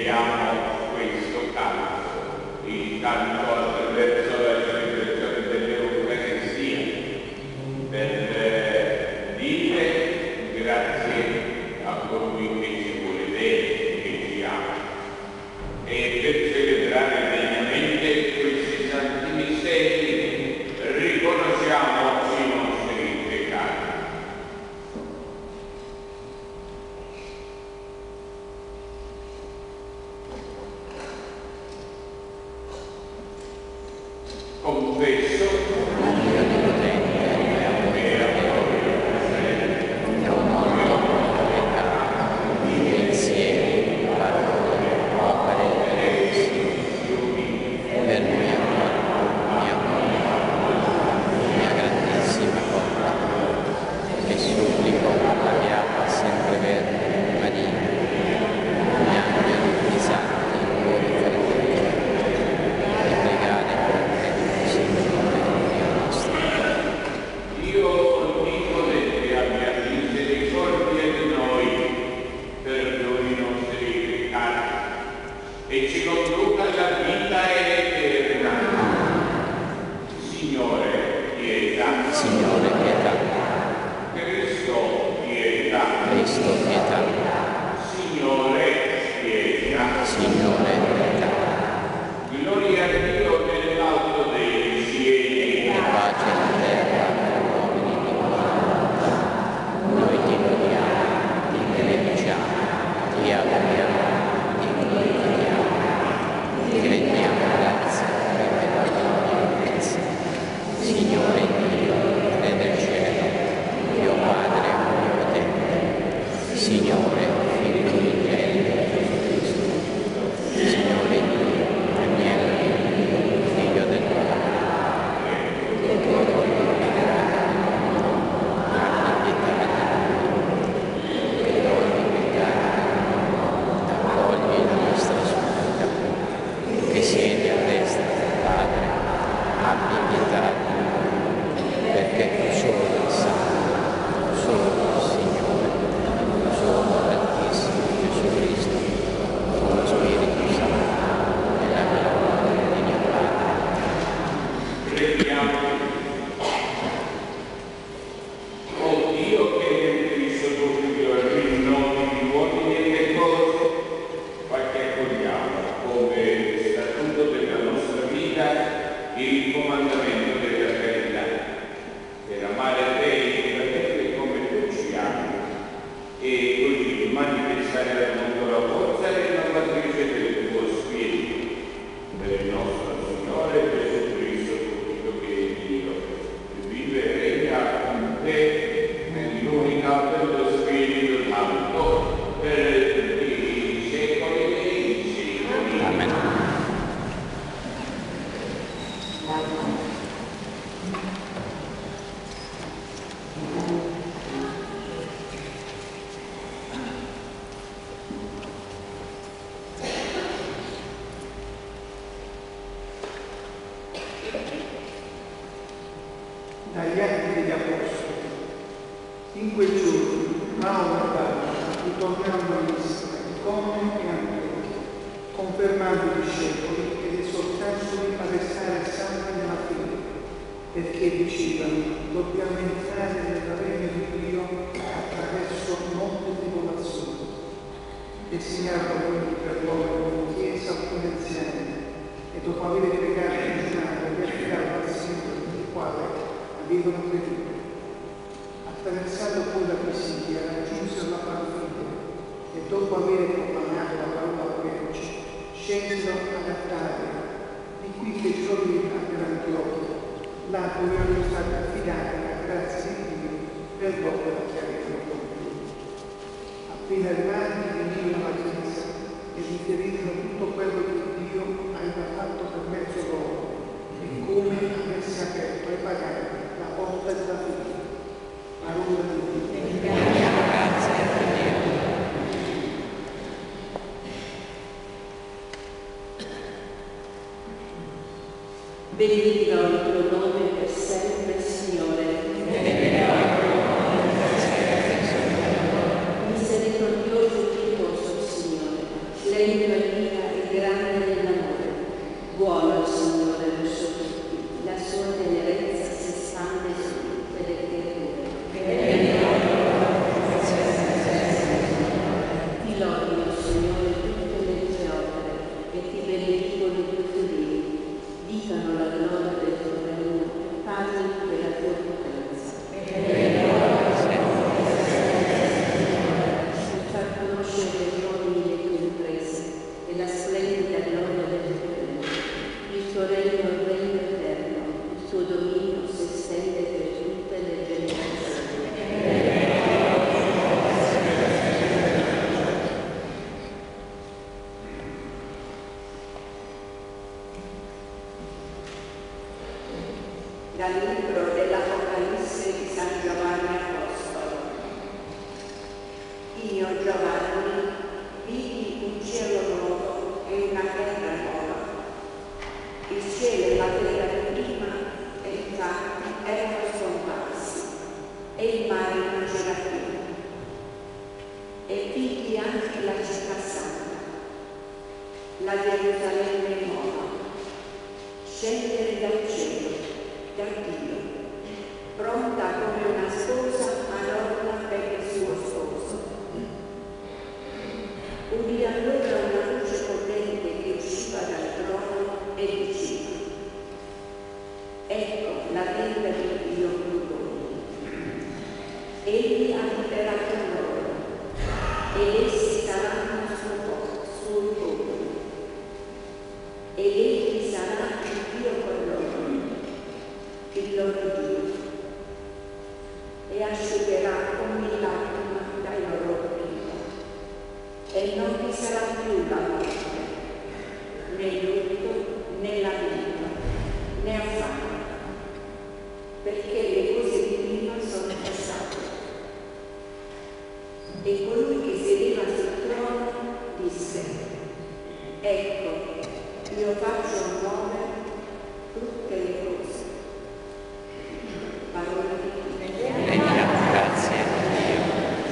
Celebriamo questo canto, il canto attraverso la celebrazione dell'Eucaristia, per dire grazie a colui che ci vuole bene, che ci ama, e per celebrare degnamente questi santi misteri riconosciamo i nostri peccati. Confesso e ci conduca alla vita eterna. Signore, pietà. Signore, pietà. Cristo, pietà. Cristo, pietà. Signore, pietà. Signore, pietà. Gloria a Dio nell'alto dei cieli. E pace in terra per uomini di buona volontà. Noi ti lodiamo, ti benediciamo, ti adoriamo, ti glorifichiamo. Ti rendiamo grazie per la tua bellezza. Signore Dio, Re del cielo, Dio Padre onnipotente, Signore, Figlio unigenito Gesù Cristo, Signore Dio, Agnello di Dio, Figlio del Padre, che tu hai liberato il mondo, abbi pietà di noi, che togli i peccati del mondo, accogli la nostra supplica. Che siedi a destra del Padre, abbi pietà di noi, perché tu solo il Santo, tu solo il Signore, tu solo l'Altissimo Gesù Cristo, con lo Spirito Santo, e la gloria di Dio Padre. Preghiamo. Oh Dio, che hai Cristo tuo Figlio il nome di uomini e di cose, fa che accogliamo come statuto della nostra vita il comandamento della carità, per amare te e i fratelli come tu ci ami, e così manifestare al mondo la forza e la matrice del tuo Spirito, per il nostro Signore Gesù Cristo, tutto che è Dio, che vive e regna con te nell'unità dello Spirito Santo, per i secoli e i secoli. Amen. Dagli Atti degli Apostoli. In quel giorno Paolo e Barnaba ritornarono a Listra, Icone e Antiochia, confermando i discepoli ed esortandoli a restare saldi nella fede, perché dicevano: dobbiamo entrare nel regno di Dio attraverso molte tribolazioni. Designarono quindi per loro in chiesa alcuni anziani, e dopo aver pregato in giornata vi affidarono al Signore, il quale avevano creduto. Attraversato poi la Pisidia, raggiunsero la Panfilia, e dopo aver proclamato la parola a Perge, scesero ad Attale, di cui fecero vita per Antiochia, là dove erano stati affidati la grazia di Dio per l'opera che avevano compiuto. Appena arrivati venirono alla Chiesa e riferirono tutto quello che Dio aveva fatto per mezzo loro e come avesse aperto ai pagani la porta della fede. Parola di Dio. Grazie a Dio. Benedica il tuo nome per sempre, Signore. Misericordioso e pietoso, Signore. Lento e per l'onore del suo regno. Il suo regno è un regno eterno, il suo dominio si estende per tutte le generazioni. Dal libro dell'Apocalisse di San Giovanni Apostolo. Io, Giovanni, vidi un cielo nuovo e una terra nuova. Il cielo e la terra di prima, infatti, erano scomparsi, e il mare non c'era più. E vidi anche la città santa, la Gerusalemme nuova, scendere dal cielo, da Dio, pronta come una sposa adorna per il suo sposo. Udì allora una luce potente che usciva dal trono e diceva: ecco la tenda di Dio con voi. Egli abiterà con loro, ed essi saranno suoi popoli, ed egli sarà il Dio con loro, il loro Dio, e asciugherà ogni lacrima dai loro occhi, e non vi sarà più la morte, né lutto, né lamento, né affanno, perché le cose di prima sono passate. E colui che sedeva sul trono disse: ecco, io faccio nuove tutte le cose. Parola di Dio. Rendiamo grazie a Dio.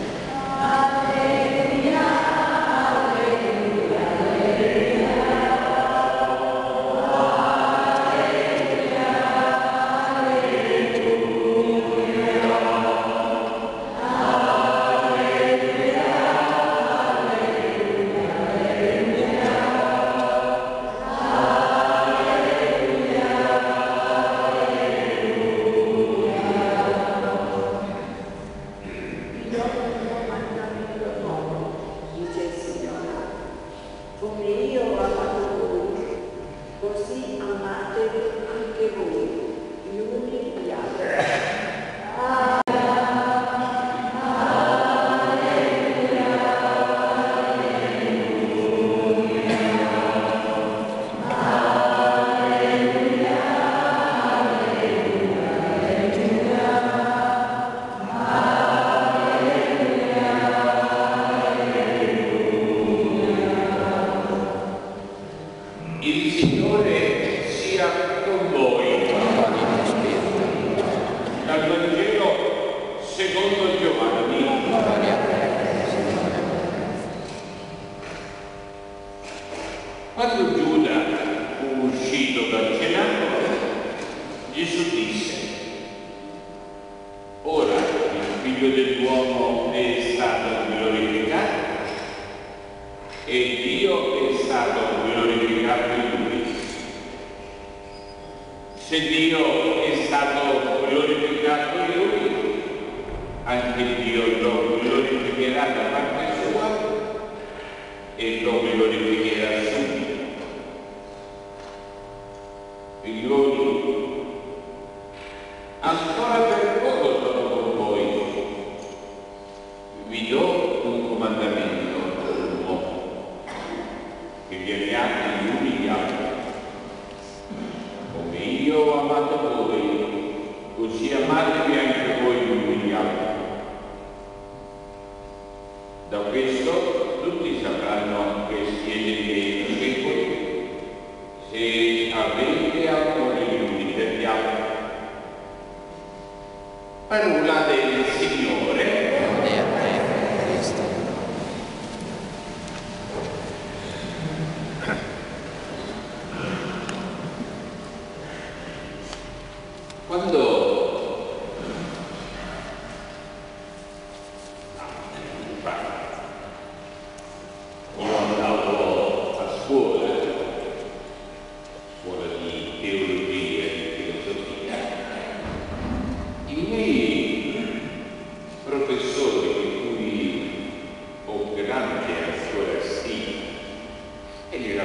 Quando Giuda fu uscito dal cenacolo, Gesù disse: ora il Figlio dell'uomo è stato glorificato e Dio è stato glorificato in lui. Se Dio è stato glorificato in lui, anche Dio lo glorificherà da parte sua e lo glorificherà subito. Figlioli, ancora per poco sono con voi. Vi do un comandamento nuovo, che vi amiate gli uni gli altri. Come io ho amato voi, così amatevi anche voi gli uni gli altri. Da questo tutti sapranno che siete miei discepoli, se avete amore gli uni per gli altri. Parola del Signore. Lode a te, Cristo. Quando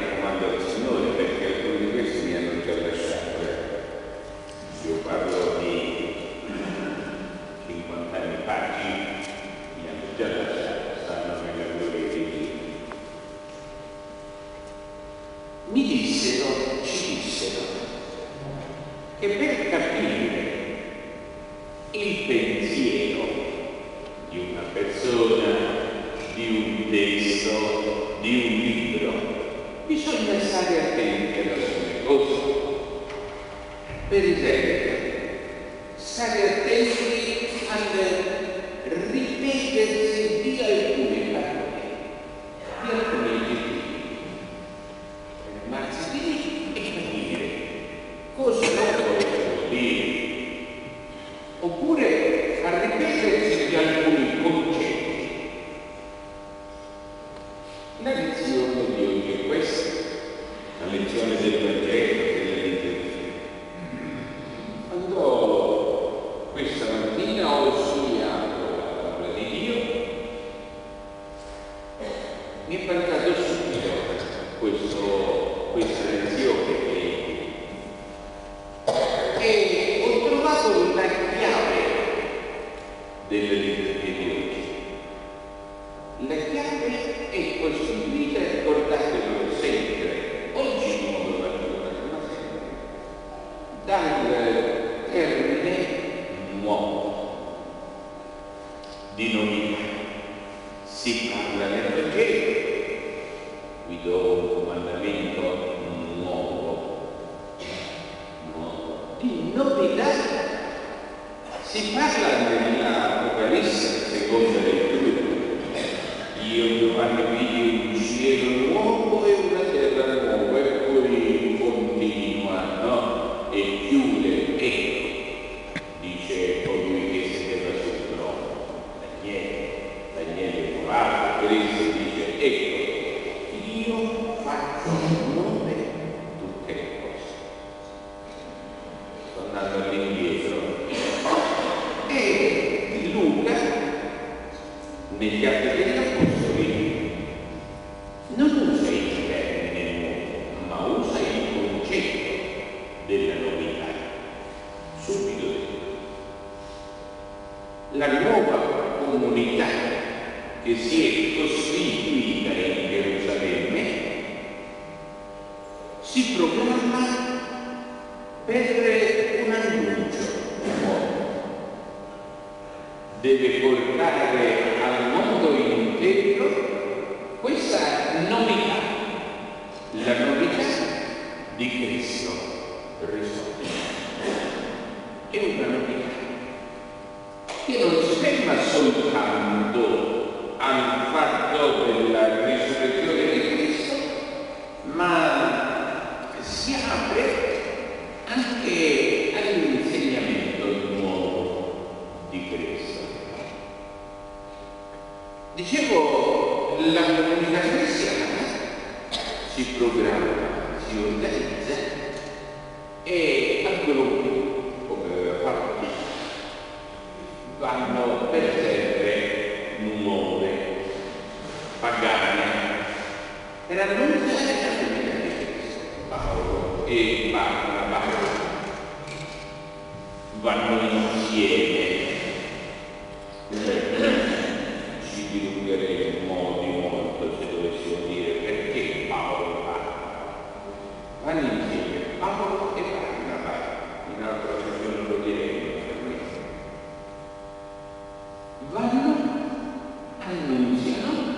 raccomando al Signore, perché alcuni di questi mi hanno già lasciato. Io parlo di 50 anni fa, mi hanno già lasciato, stanno nella gloria di Dio. Ci dissero, che per capire il pensiero di una persona, di un testo, di un libro, bisogna stare attenti ad alcune cose. Per esempio, stare attenti al ripetersi di alcune parole, di alcuni aggettivi. Fermarsi lì e capire cosa loro vogliono dire. Oppure a ripetersi di alcuni concetti. La lezione di oggi è questa, la lezione del Vangelo, della liturgia. Quando questa mattina ho studiato la parola di Dio, mi è balzato subito questa lezione e ho trovato la chiave della liturgia di oggi. La chiave è costituita, ricordatelo sempre, oggi in modo particolare, ma sempre, dal termine nuovo, di novità. Si parla nel Vangelo, vi do un comandamento nuovo, di novità. Si parla nell'Apocalisse, seconda lettura. Io Giovanni vidi un cielo nuovo e una terra nuova, e poi continua, no? E chiude, ecco, dice colui che sedeva sul trono, Daniele 4, Cristo dice, ecco, io faccio nuove tutte le cose. Sto andando all'indietro. E Luca, negli Atti degli Apostoli, non usa il termine nuovo, ma usa il concetto della novità. Subito la nuova comunità che si è costituita in Gerusalemme si programma per un annuncio nuovo. Deve portare al mondo intero questa novità, la novità di Cristo risorto. È una novità che non si ferma soltanto al fatto della risurrezione di Cristo, ma si apre anche all'insegnamento nuovo di Cristo. Dicevo, la comunità cristiana si programma, si organizza e a gruppi, come aveva fatto, vanno per sempre nuove, pagane, per annunciare la comunità di Cristo. Paolo e Barnaba vanno insieme. Ci dilungheremo di molto se dovessimo dire perché Paolo e Barnaba vanno insieme. Paolo e Barnaba, in altra occasione lo diremo per questo. Vanno, annunziano,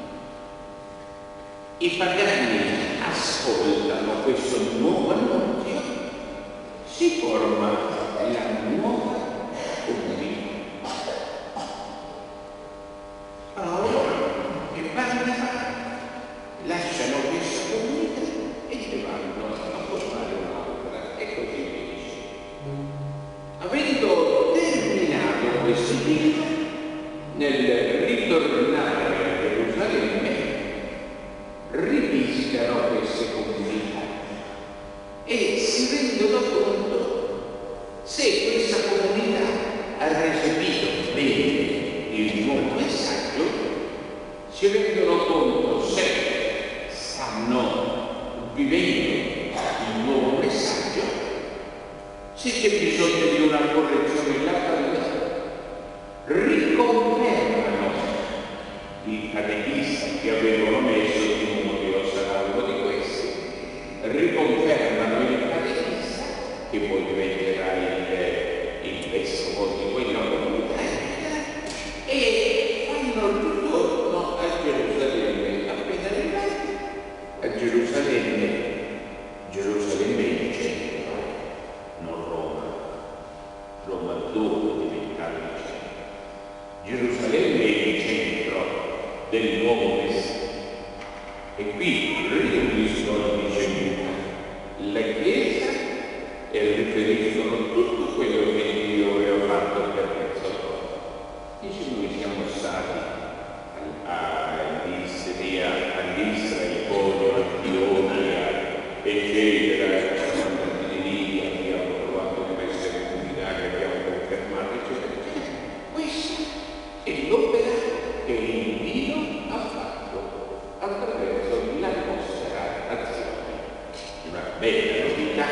i pagani ascoltano questo nuovo annunzio, si forma la nuova comunità. Paolo e Barnaba lasciano questa comunità e ne vanno a formare un'altra, e così via. Avendo terminato questo libro, nel ritornare a Gerusalemme, rivisitano queste comunità e si rendono conto se questa comunità vivendo il nuovo messaggio, se c'è bisogno di una correzione là, riconfermano i catechisti che avevano messo, Timoteo sarà uno di questi, riconfermano il catechista che poi diventerà il vescovo di quella comunità e fanno il ritorno a Gerusalemme. Appena arrivati a Gerusalemme è il centro, non Roma. Roma dopo diventare il centro. Gerusalemme è il centro del nuovo messaggio. E qui riuniscono, dice Luca, la Chiesa e riferiscono tutto quello che Dio aveva fatto per mezzo loro. Dice noi siamo stati all'Isra, Iconio, Antiochia, eccetera, siamo andati di lì, abbiamo trovato queste comunità che abbiamo confermato, eccetera. Questo è l'opera che il Dio ha fatto attraverso la nostra azione. Una bella novità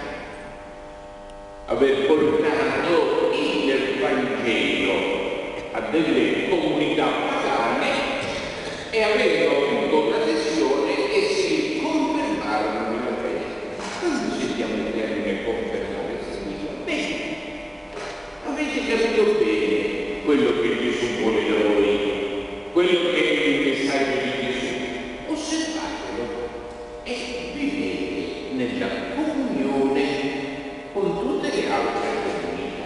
aver portato il Vangelo a delle comunità pagane e avendo avuto un'adesione e si confermarono nella fede. Quando sentiamo il termine confermare, significa bene, avete capito bene quello che Gesù vuole da voi, quello che è il messaggio di Gesù, osservatelo e vivete nella comunione con tutte le altre comunità.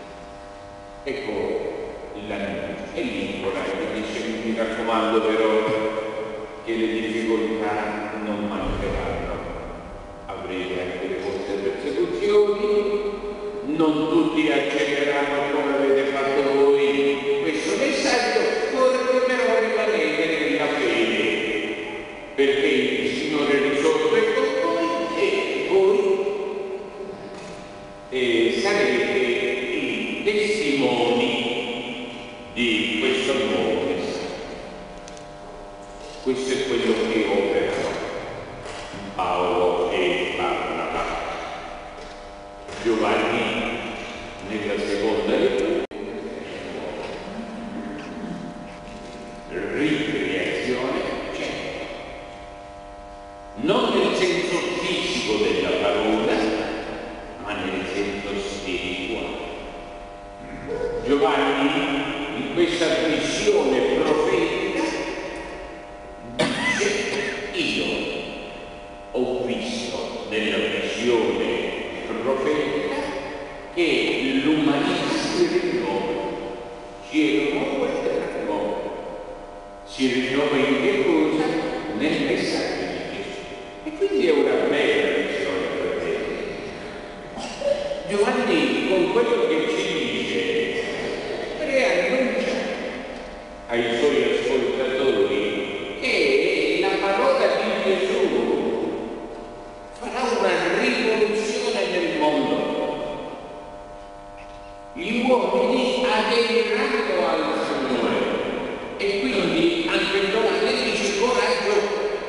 Ecco l'annuncio e l'incoraggio, dice: mi raccomando però che le difficoltà non mancheranno, avrete anche le vostre persecuzioni, non tutti accetteranno come avete fatto voi questo messaggio, vorrei però rimanere nella fede, perché il Signore risorge con voi e voi sarete i testimoni di questo nuovo messaggio. Questo è quello che operano Paolo e Barnaba. Giovanni nella seconda lettura, ricreazione c'è, non nel senso fisico della parola, ma nel senso spirituale. Giovanni in questa visione profetica dice: io ho visto nella visione profetica che l'umanità si rinnova e terra nuova. Si rinnova in che cosa? Nel messaggio di Gesù. E quindi è una bella visione profetica. Giovanni con quello che ci dice preannuncia ai suoi ascoltatori che la parola di Gesù farà una rivoluzione nel mondo. Gli uomini aderiranno al Signore e quindi anche Giovanni dice: coraggio,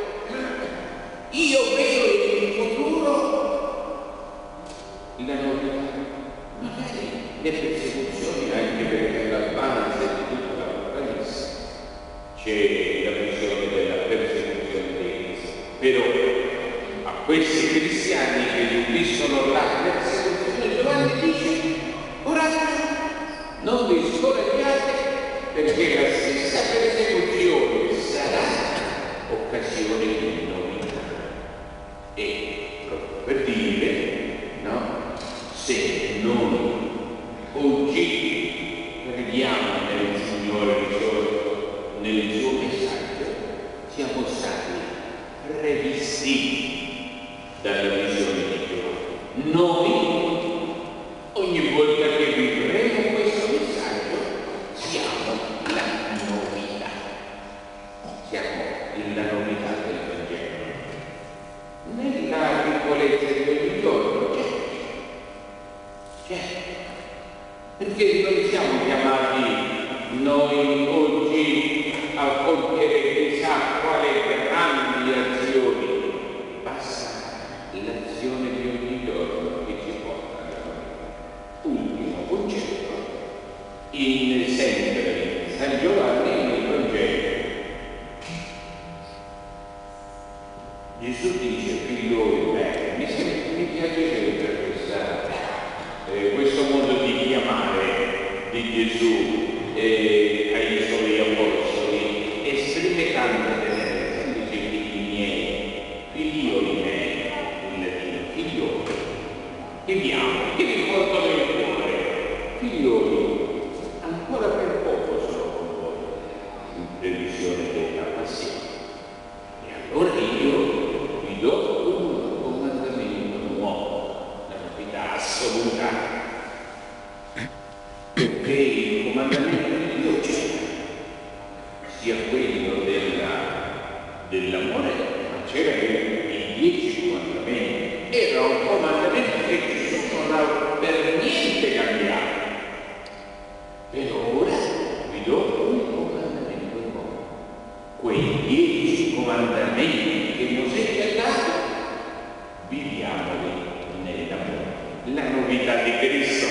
io vedo in futuro la novità, magari le persecuzioni, anche perché alla base di tutta l'Apocalisse c'è la visione della persecuzione dei cristiani. Però a questi cristiani che vistono la persecuzione, Giovanni dice: coraggio, non vi scoraggiate, perché la stessa persecuzione sarà occasione di novità. E proprio per dire, no? Se noi oggi crediamo nel Signore risorto, nel suo messaggio, siamo stati rivestiti dalla visione di Dio. Noi, ogni volta che vivremo questo messaggio, siamo la novità. Siamo la novità del Vangelo. Nella piccolezza di ogni giorno c'è. Perché noi siamo chiamati noi oggi a compiere chissà quale grandi azioni. Basta l'azione di ogni giorno che ci porta alla vita. Ultimo concetto, sempre in San Giovanni nel Vangelo. Gesù dice, figlioli, mi piace sempre questo modo di chiamare di Gesù ai suoi apostoli, esprime tanta tenerezza, dice figli miei, figlioli miei, in latino, figlioli, che vi amo, che vi porto nel cuore, figlioli, ancora per poco sono con voi, in previsione della passione. E allora io vi do un comandamento nuovo, la novità assoluta, perché il comandamento di Dio c'è, sia quello dell'amore, ma c'era i 10 comandamenti. Era un comandamento che Gesù non ha per niente cambiato. Per ora vi do un comandamento nuovo. Quei 10 comandamenti che Mosè ci ha dato, viviamoli nell'amore. La novità di Cristo,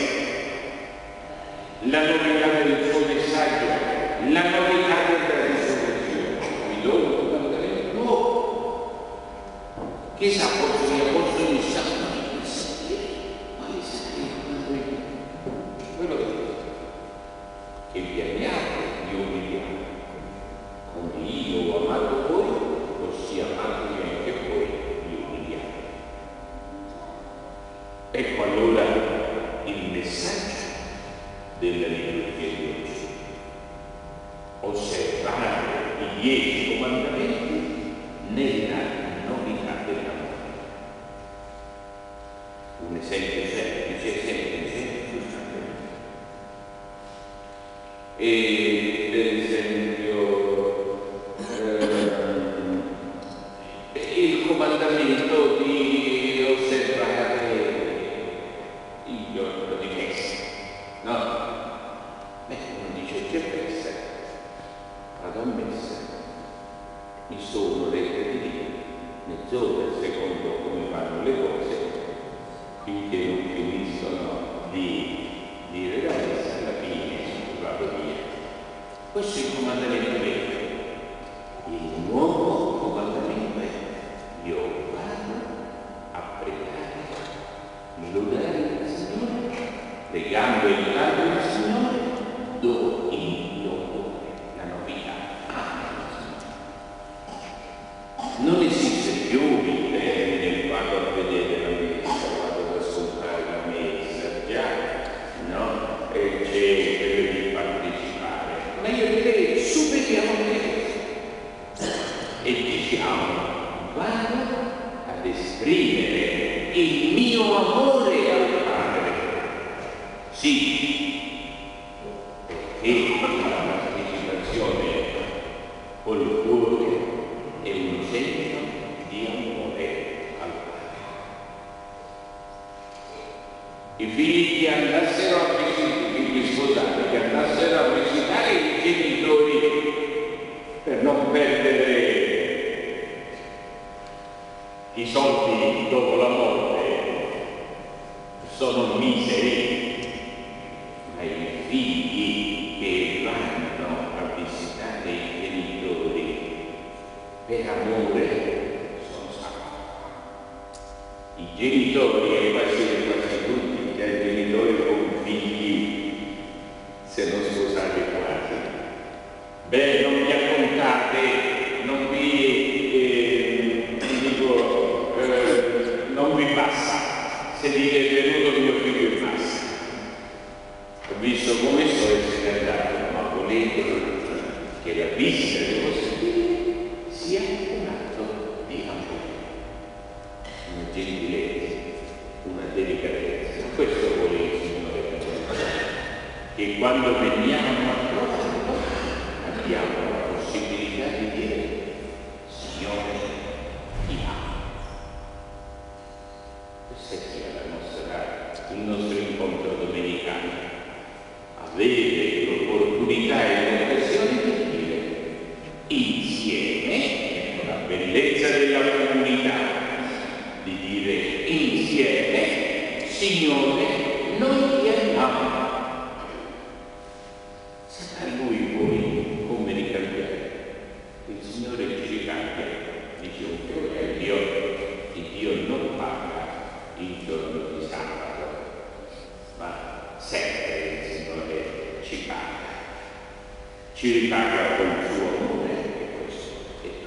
la novità del suo messaggio, la novità della risurrezione. Vi do un comandamento nuovo. Che sa, forse gli apostoli sanno di sapere, ma li sapere quello che vi amiate, vi obbediate. Come io ho amato voi, così amatevi anche voi, vi obbediate. Ecco allora il messaggio della liturgia di oggi. Osservare i 10 comandamenti nella novità dell'amore. Un esempio semplice, giustamente. E per esempio il comandamento di osservare il giorno di messa, no? Uno dice c'è messa, vado a messa, mi sono letto di Dio, mezz'ora secondo come fanno le cose, finché non finiscono di dire la messa, alla fine vado via. Questo è il comandamento vero. Il nuovo comandamento è: io vado a pregare, lodare il Signore, pregando e lodando il Signore, do il mio cuore, la novità. Non esiste più il termine vado a vedere la messa, vado ad ascoltare la messa, già, no? E c'è quello di partecipare. Ma io direi superiamo questo e diciamo vado ad esprimere il mio amore al Padre. Sì, perché la partecipazione col cuore è un segno di amore al Padre. I figli che andassero a visitare, i figli sposati che andassero a visitare i genitori per non perdere i soldi dopo la morte sono miseri, ma i figli che vanno a visitare i genitori per amore sono salvati. I genitori, e quasi tutti, che i genitori con figli se non sposati quasi. Beh, non vi accontate, non vi passa se dite è venuto mio figlio in massa. Ho visto come so essere andato, ma volete che la vista delle vostre figlie sia un atto di amore, una gentilezza, una delicatezza. Questo vuole il Signore, che quando veniamo a trovarlo abbiamo la possibilità di dire: Signore, ti amo. Questa è il nostro incontro domenicale. Avere l'opportunità e l'occasione di dire insieme, con la bellezza della comunità, di dire insieme: Signore, noi ti amiamo. Sta a lui poi come ricambiare. Il Signore ci cambia di giorno, e Dio non parla il giorno di sabato, ma sempre il Signore ci parla. Ci riparla con il suo amore, e questo è tutto.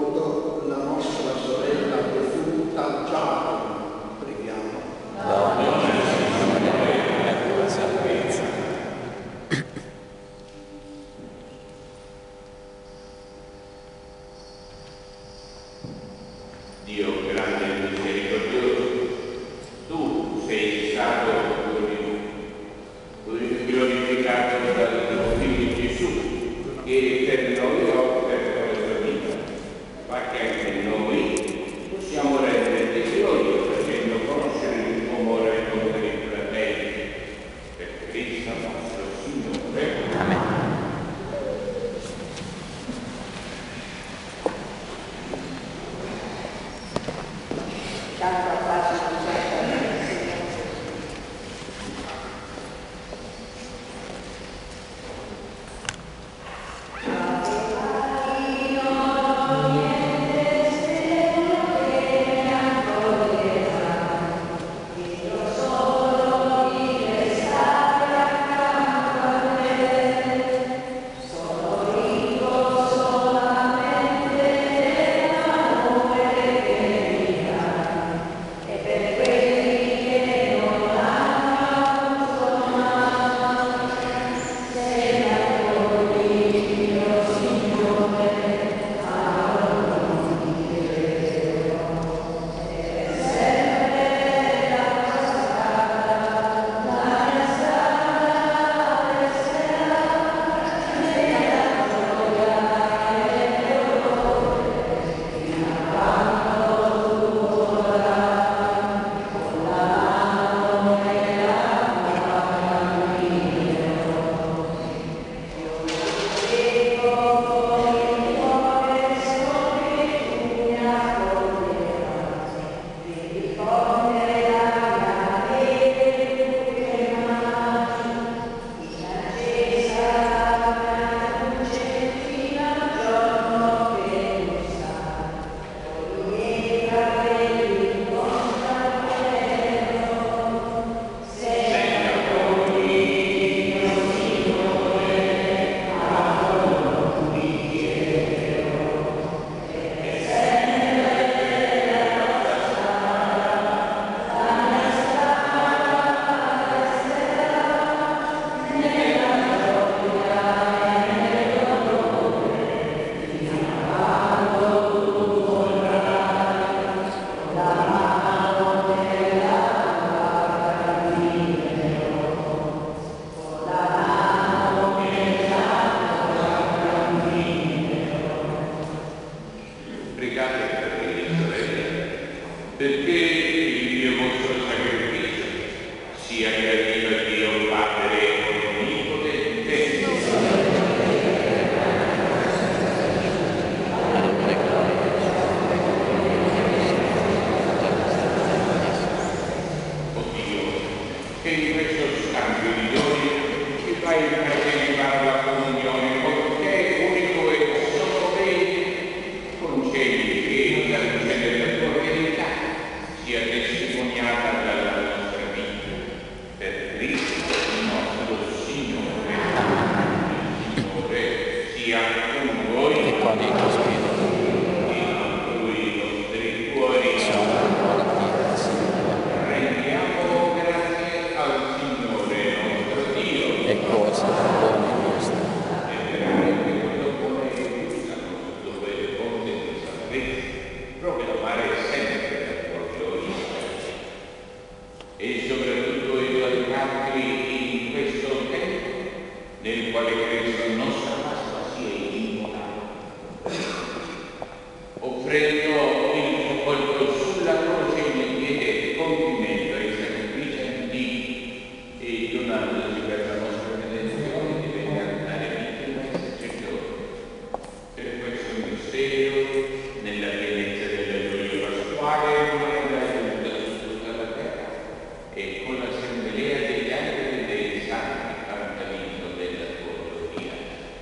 Donna sia creativa Dio Padre Onnipotente. Che in questo scambio di doni ci fai partecipare alla comunione con te, unico e solo te, concedi che la luce della tua verità sia testimoniata dalla nostra vita. Per Cristo il nostro Signore. Il Signore sia con voi E con il tuo spirito. e con lui i nostri cuori. Sono ancora pieni, Signore. Rendiamo grazie al Signore nostro Dio. E cosa buone nostre. E veramente quello buono e giusto, dove le fonti di salvezza, proclamare sempre la tua gioia. E soprattutto esaltarti in questo tempo nel quale Cristo la nostra Pasqua sia immolato, offrendo il suo corpo sulla croce in piede compimento ai sacrifici antichi e donandosi per la nostra redenzione diventare vittima e sacerdote. Per questo mistero, nella pienezza della gioia pasquale, manda aiuta su tutta la terra e con l'assemblea degli angeli e dei santi canta l'inno della tua gloria.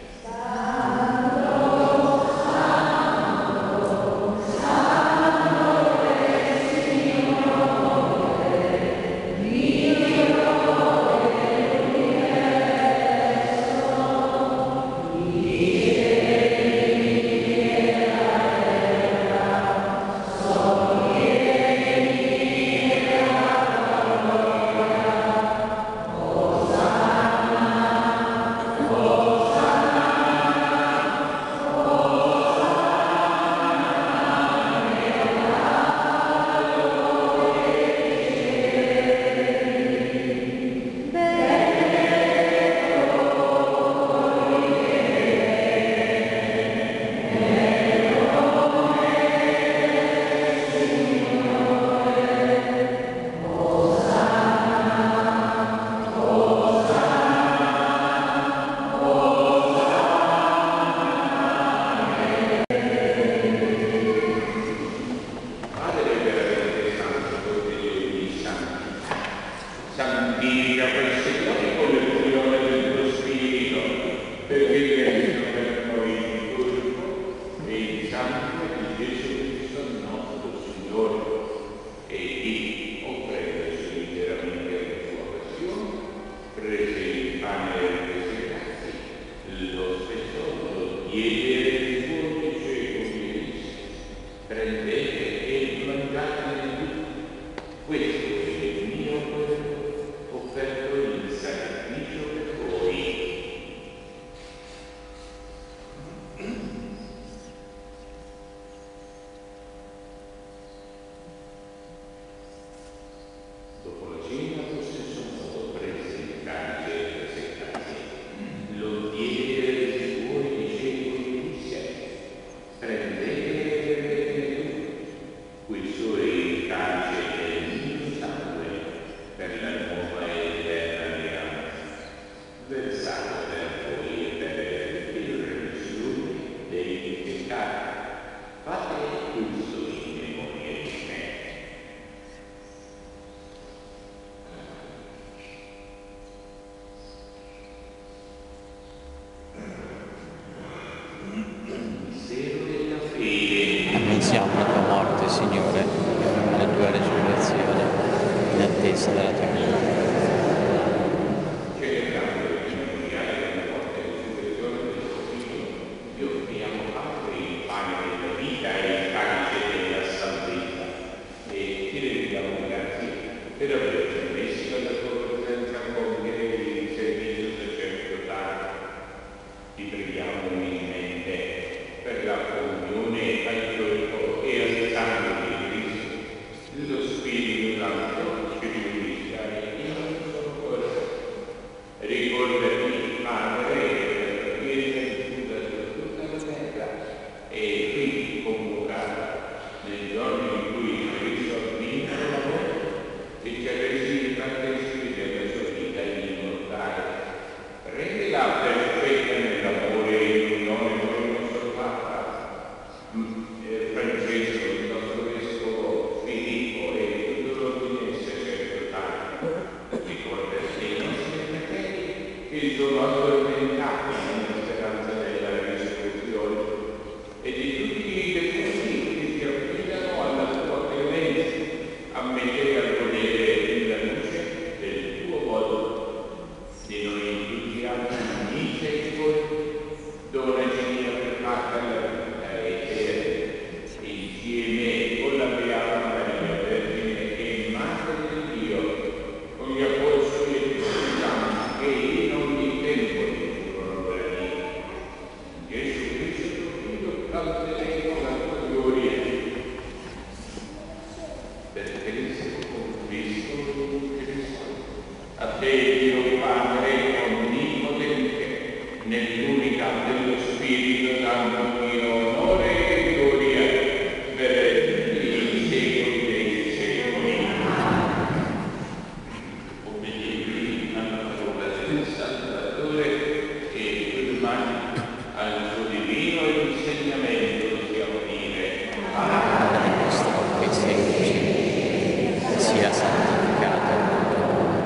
Padre veramente santo, Dio di santi, santifica questi giorni con l'unione del tuo Spirito, perché Cristo per noi il corpo e il sangue di Gesù Cristo nostro Signore, e chi, offrendo interamente la tua passione, prese il pane e rese grazie, lo stesso lo diede ai suoi discepoli e disse: prendete e mangiatene tutti, questo è il mio corpo offerto in sacrificio per voi. Dopo la cena, allo stesso modo prese il calice e rese grazie, lo diede ai suoi discepoli e disse: prendete e bevete tutti, questo è il calice del mio sangue per la nuova e eterna alleanza, versato per voi e per il remissione dei peccati. Fate questo in memoria di me. Mistero della fede. Annunziamo la tua morte, Signore, e la tua resurrezione, in attesa della tua venuta. Celebrando il memoriale della morte e risurrezione del suo Figlio, vi offriamo anche il pane della vita e il calice della salvezza, e ti rendiamo grazie per averci messi alla tua presenza a compiere il servizio sacerdotale. Ti preghiamo umilmente per la comunione al corpo e al sangue di Cristo, lo Spirito Santo ci riunisca e te, Dio Padre onnipotente, nell'unità dello Spirito Santo, Dio, onore e gloria per i secoli dei secoli. Obbedienti alla parola del Salvatore e firmati al suo divino insegnamento, possiamo dire. Padre nostro che sei in cielo, sia santificato il tuo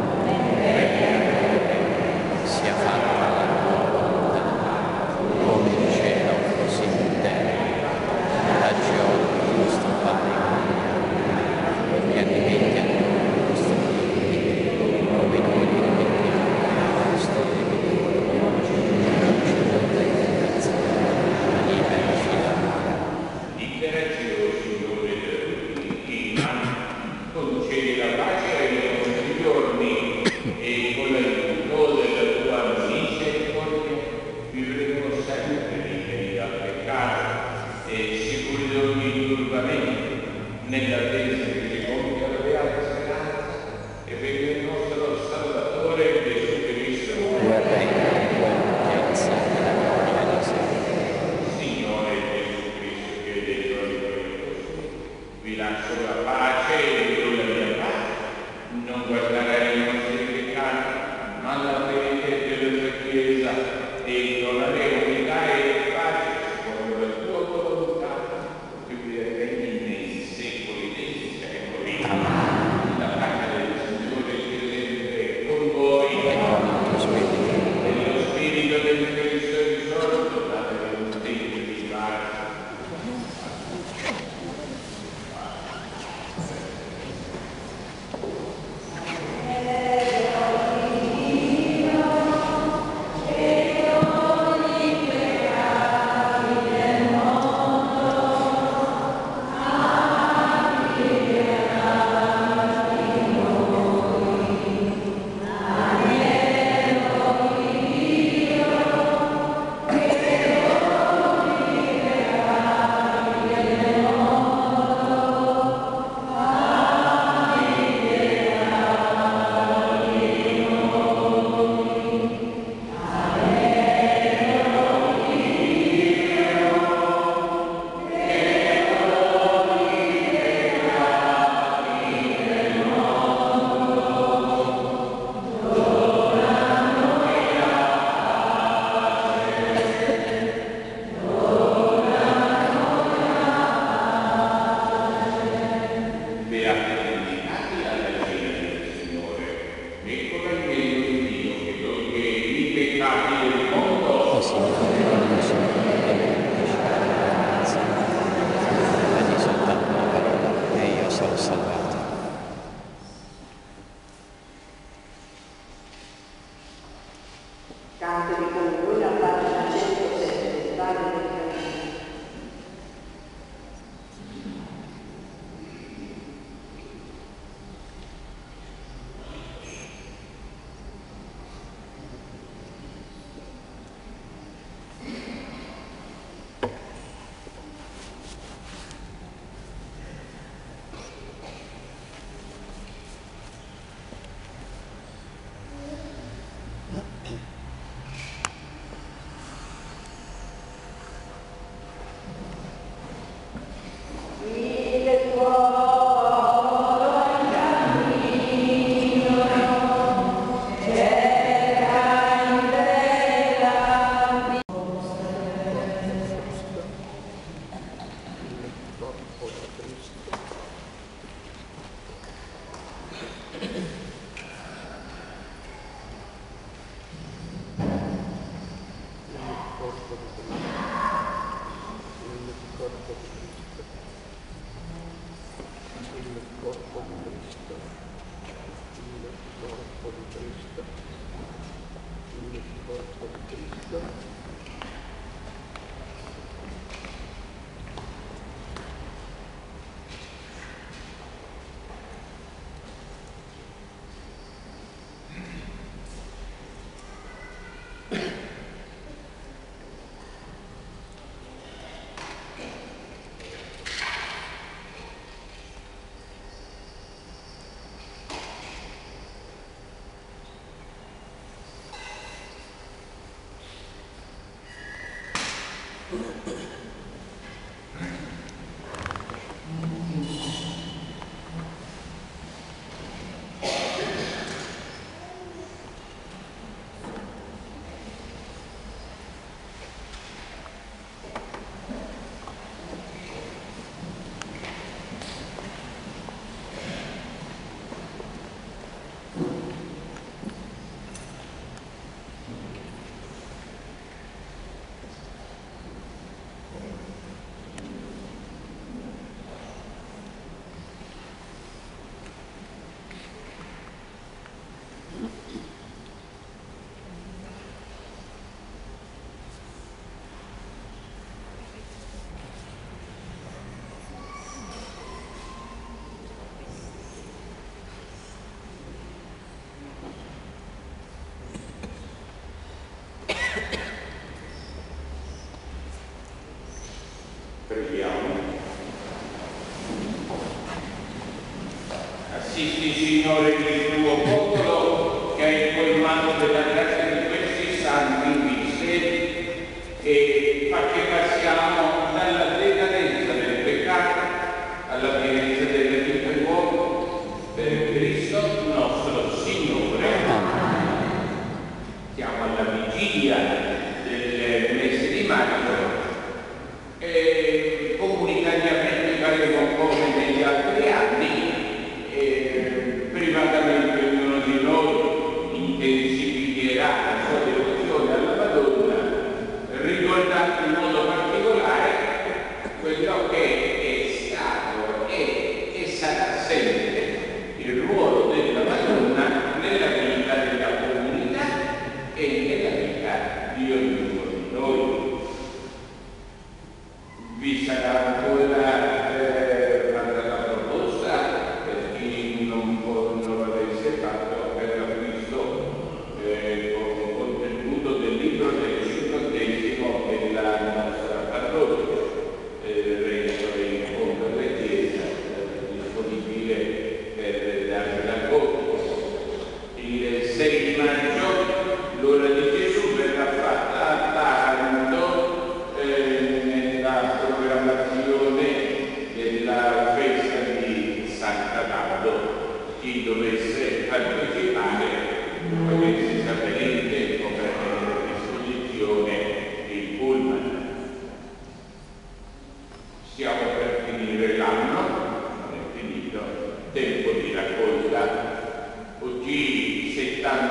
nome, sia fatta la tua volontà, come in cielo così in terra. Dacci oggi il nostro pane quotidiano e addimenti a noi i nostri debiti, come noi li rimettiamo ai nostri debitori, e non ci condotta in tentazione, ma liberaci dal male. Liberaci, o Signore, da tutti i mali, concedi la pace ai nostri giorni e con l'aiuto della tua misericordia vivremo sempre liberi dal peccato e sicuri di ogni turbamento, nell'attesa che si compia la beata speranza e venga il nostro Salvatore Gesù Cristo. Tua regna, tua potenza e la gloria di sempre. Signore Gesù Cristo, che hai detto ai tuoi apostoli, vi lascio la pace e la mia pace. Non guardare ai nostri peccati, ma alla fede della Chiesa, e donare unità e pace secondo la tua volontà, che vi regni nei secoli dei secoli. La pace del Signore sia sempre con voi. E con il tuo spirito. E lo Spirito del Cristo risorto, datevi un tempo di pace.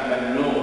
davanti a noi